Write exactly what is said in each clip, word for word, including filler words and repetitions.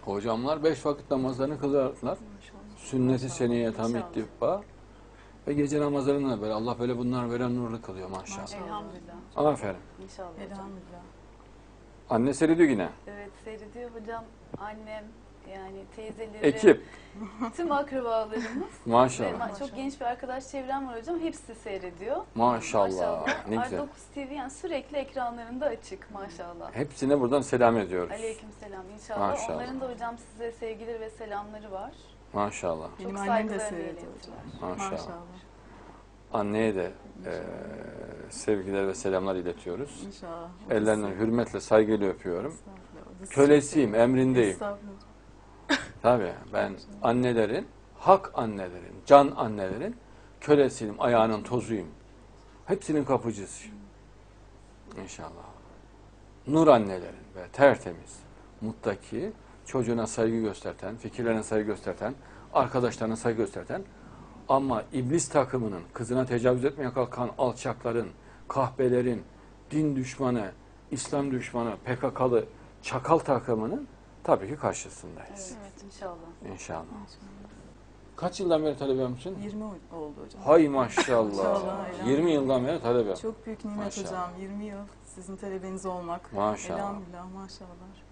Hocamlar beş vakit namazlarını kılarlar. Sünnet-i seniyye tam ittiba. Ve gece namazlarını da böyle Allah böyle bunlar veren nurlu kılıyor maşallah. Elhamdülillah. Aferin. İnşallah hocam. Elhamdülillah. Anne seyrediyor yine. Evet seyrediyor hocam. Annem yani teyzeleri. Ekip. Tüm akrabalarımız. Ve Maşallah. ma- çok genç bir arkadaş çevrem var hocam. Hepsi seyrediyor. Maşallah. Ne Ar güzel. dokuz T V yani sürekli ekranlarında açık maşallah. Hepsine buradan selam ediyoruz. Aleykümselam inşallah. Maşallah. Onların da hocam size sevgileri ve selamları var. Maşallah. Benim Çok annem de saygılarını seyrediyor iletiler. hocam. Maşallah. Maşallah. Anneye de e, sevgiler ve selamlar iletiyoruz. İnşallah. Ellerinden hürmetle, saygıyla öpüyorum. Estağfurullah. O da Kölesiyim, sizi- emrindeyim. Estağfurullah. Tabii ben annelerin, hak annelerin, can annelerin kölesiyim, ayağının tozuyum. Hepsinin kapıcısıyım. İnşallah. Nur annelerin ve tertemiz, muttaki, çocuğuna saygı gösterten, fikirlerine saygı gösterten, arkadaşlarına saygı gösterten ama iblis takımının, kızına tecavüz etmeye kalkan alçakların, kahpelerin, din düşmanı, İslam düşmanı, P K K'lı çakal takımının tabii ki karşısındayız. Evet inşallah. İnşallah. Kaç yıldan beri talebe misin? yirmi oldu hocam. Hay maşallah. Maşallah, yirmi yıldan beri talebe. Çok büyük nimet Maşallah. hocam. yirmi yıl sizin talebeniz olmak. Maşallah. Elhamdülillah maşallah.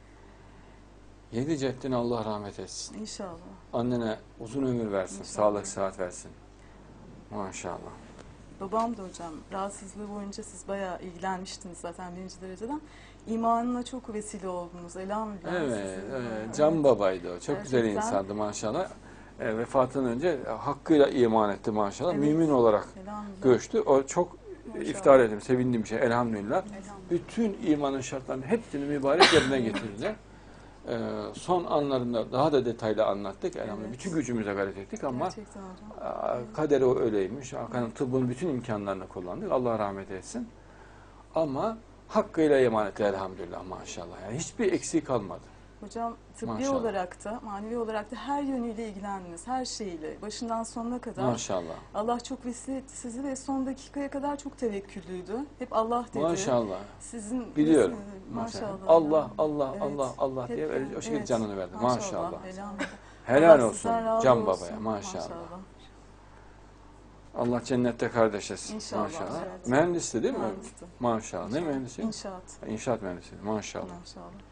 Yedi ceddine Allah rahmet etsin. İnşallah. Annene uzun ömür versin, İnşallah. sağlık sıhhat versin. Maşallah. Babam da hocam rahatsızlığı boyunca siz bayağı ilgilenmiştiniz zaten birinci dereceden. İmanına çok vesile oldunuz. Elhamdülillah. Evet, sizin- evet. Can babaydı o. Çok güzel Gerçekten. insandı maşallah. E, vefatından önce hakkıyla iman etti maşallah. Evet. Mümin olarak Elhamdülillah. göçtü. O çok Maşallah. iftihar ettim, sevindiğim bir şey. Elhamdülillah. Elhamdülillah. Bütün imanın şartlarını hepsini mübarek yerine getirdi. Ee, son anlarında daha da detaylı anlattık. Elhamdülillah. Evet. Bütün gücümüze gayret ettik ama Gerçekten hocam. aa, kaderi o öyleymiş. Hakan'ın tıbbın bütün imkanlarını kullandık. Allah rahmet etsin. Ama hakkıyla emanetle elhamdülillah maşallah. Yani hiçbir eksik kalmadı. Hocam tıbbi Maşallah. olarak da manevi olarak da her yönüyle ilgilendiniz. Her şeyle. Başından sonuna kadar. Maşallah. Allah çok vesile etti sizi ve son dakikaya kadar çok tevekküllüydü. Hep Allah dedi. Maşallah. Sizin Biliyorum. vesile- Maşallah. Maşallah. Allah, Allah, Evet. Allah, Allah diye Hep öyle yani, o şekilde evet. canını verdi. Maşallah. Elhamdülillah. Helal Allah olsun sizden razı Can olsun. Baba'ya. Maşallah. Allah cennette kardeş etsin. İnşallah. Maşallah. Evet. Mühendisti değil mi? Mühendisti. Maşallah. Ne mühendisi? İnşaat. İnşaat mühendisi. Maşallah. Maşallah.